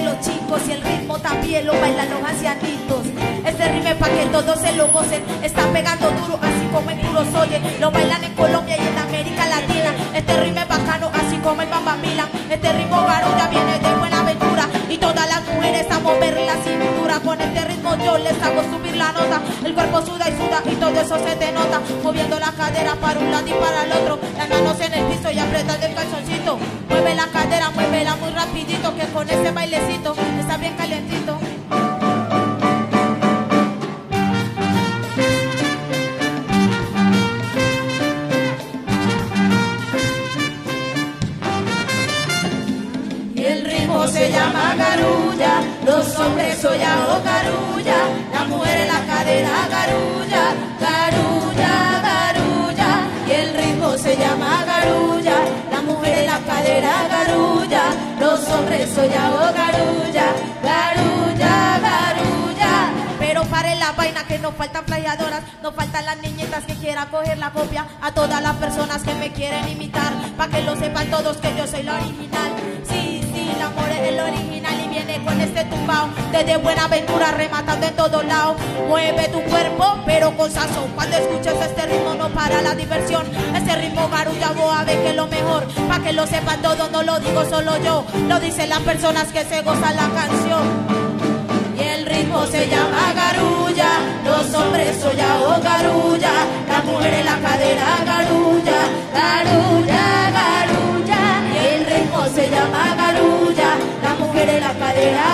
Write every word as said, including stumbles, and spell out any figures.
los chicos y el ritmo también lo bailan los ancianitos. Este ritmo es pa' que todos se lo gocen, está pegando duro así como en puros oye. Lo bailan en Colombia y en América Latina. Este ritmo es bacano así como el Bamba Milan. Este ritmo Garulla viene de Buenaventura y todas las mujeres a mover la cintura. Con este ritmo yo les hago subir la nota. El cuerpo suda y suda y todo eso se te nota. Moviendo la cadera para un lado y para el otro. Las manos en el piso y apretando el calzoncito. Mueve la cadera, muévela muy rapidito, que con ese bailecito está bien calientito. Y el ritmo se llama Garulla, los hombres sollados Garulla, las mujeres la cadera Garulla, Garulla, Garulla. Y el ritmo se llama Garulla, las mujeres la cadera Garulla, los hombres sollados Garulla, Garulla, Garulla. Pero paren la vaina que nos faltan playadoras, nos faltan las niñitas que quieran coger la copia, a todas las personas que me quieren imitar, pa' que lo sepan todos que yo soy la original. Sí, sí, el amor es el original y viene con este tumbao, desde Buenaventura rematando en todos lados. Mueve tu cuerpo pero con sazón, cuando escuches este ritmo no para la diversión. Este ritmo Garulla vos a ver que es lo mejor, pa' que lo sepan todos, no lo digo solo yo, lo dicen las personas que se gozan la canción. Y el ritmo se llama Garulla, los hombres sollados Garulla, las mujeres la cadera Garulla, Garulla, Garulla. Y el ritmo se llama Garulla, las mujeres la cadera